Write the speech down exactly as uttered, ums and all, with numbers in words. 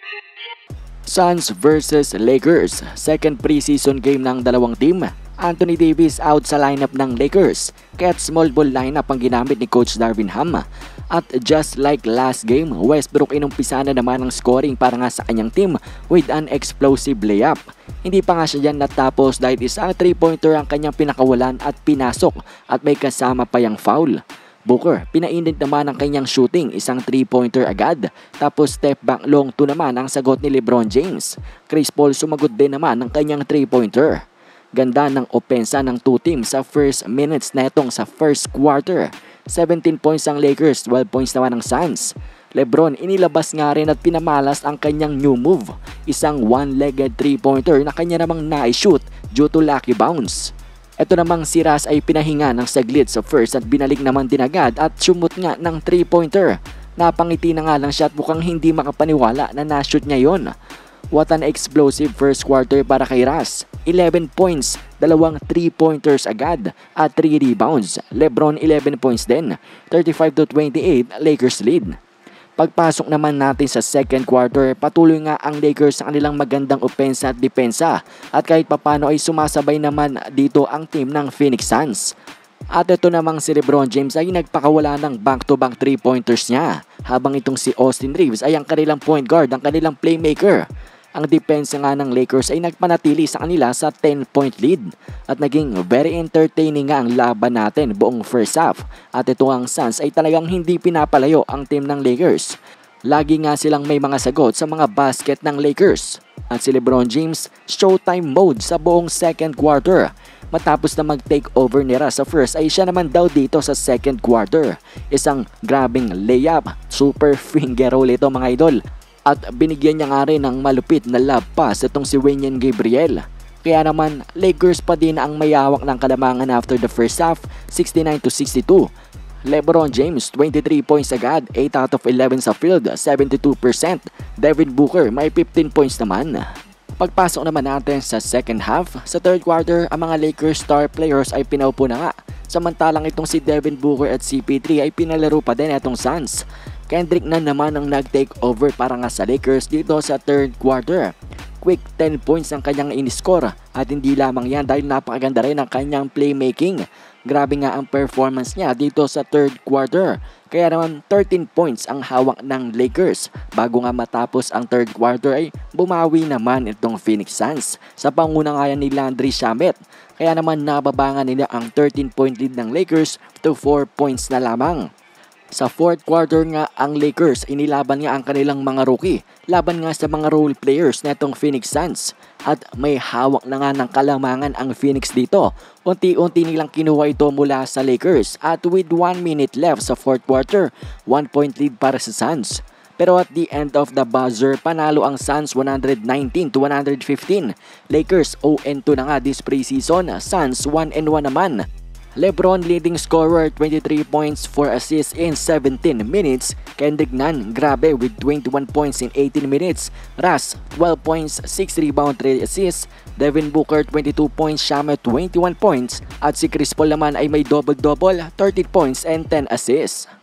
Suns versus Lakers, second preseason game ng dalawang team. Anthony Davis out sa lineup ng Lakers, kaya't small ball lineup ang ginamit ni Coach Darvin Ham. At just like last game, Westbrook inumpisa na naman ang scoring para nga sa kanyang team with an explosive layup. Hindi pa nga siya dyan natapos dahil isang three pointer ang kanyang pinakawalan at pinasok at may kasama pa yung foul. Booker, pinainit naman ang kanyang shooting, isang three pointer agad. Tapos step back long two naman ang sagot ni LeBron James. Chris Paul sumagot din naman ng kanyang three pointer. Ganda ng opensa ng two teams sa first minutes na itong sa first quarter. seventeen points ang Lakers, twelve points naman ang Suns. LeBron inilabas nga rin at pinamalas ang kanyang new move. Isang one-legged three pointer na kanya namang na-shoot due to lucky bounce. Ito namang si Russ ay pinahinga ng saglit sa first at binalik naman din agad at sumut nga ng three pointer. Napangiti na nga lang siya at mukhang hindi makapaniwala na na-shoot niya yon. What an explosive first quarter para kay Russ. eleven points, dalawang three pointers agad at three rebounds. LeBron eleven points din, thirty-five to twenty-eight Lakers lead. Pagpasok naman natin sa second quarter, patuloy nga ang Lakers sa kanilang magandang opensa at depensa at kahit papano ay sumasabay naman dito ang team ng Phoenix Suns. At ito namang si LeBron James ay nagpakawala ng back-to-back three pointers niya, habang itong si Austin Reeves ay ang kanilang point guard, ang kanilang playmaker. Ang depensa nga ng Lakers ay nagpanatili sa kanila sa ten point lead at naging very entertaining nga ang laban natin buong first half. At ito ang Suns ay talagang hindi pinapalayo ang team ng Lakers. Lagi nga silang may mga sagot sa mga basket ng Lakers. At si LeBron James, showtime mode sa buong second quarter. Matapos na mag-take over ni Russ sa first ay siya naman daw dito sa second quarter. Isang grabing layup, super finger roll ito mga idol. At binigyan niya nga rin ng malupit na lob pass itong si Wenyen Gabriel. Kaya naman Lakers pa din ang mayawak ng kalamangan after the first half, sixty-nine to sixty-two. LeBron James twenty-three points agad, eight out of eleven sa field, seventy-two percent. Devin Booker may fifteen points naman. Pagpasok naman natin sa second half, sa third quarter ang mga Lakers star players ay pinaupo na nga. Samantalang itong si Devin Booker at C P three ay pinalaro pa din itong Suns. Kendrick Nunn naman ang nag-take over para nga sa Lakers dito sa third quarter. Quick ten points ang kanyang in-score at hindi lamang yan dahil napakaganda rin ang kanyang playmaking. Grabe nga ang performance niya dito sa third quarter. Kaya naman thirteen points ang hawak ng Lakers. Bago nga matapos ang third quarter ay bumawi naman itong Phoenix Suns sa pangunangayan ni Landry Shamet. Kaya naman nababangan nila ang thirteen point lead ng Lakers to four points na lamang. Sa fourth quarter nga ang Lakers, inilaban nga ang kanilang mga rookie laban nga sa mga role players na itong Phoenix Suns. At may hawak na nga ng kalamangan ang Phoenix dito. Unti-unti nilang kinuha ito mula sa Lakers at with one minute left sa fourth quarter, one point lead para sa Suns. Pero at the end of the buzzer, panalo ang Suns one nineteen to one fifteen. Lakers oh and two na nga this preseason, Suns one and one naman. LeBron leading scorer, twenty-three points, four assists in seventeen minutes. Kendrick Nunn, grabe with twenty-one points in eighteen minutes. Russ, twelve points, six rebound, three assists. Devin Booker, twenty-two points, Shamet, twenty-one points. At si Chris Paul naman ay may double-double, thirty points and ten assists.